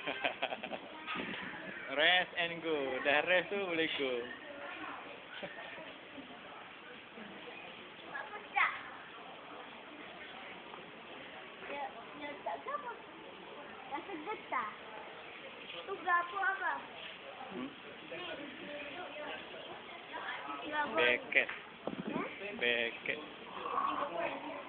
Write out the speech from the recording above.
Rest and go. Dah rest tu boleh go. Rasa getah. Tu gapo apa? Beket. Beket.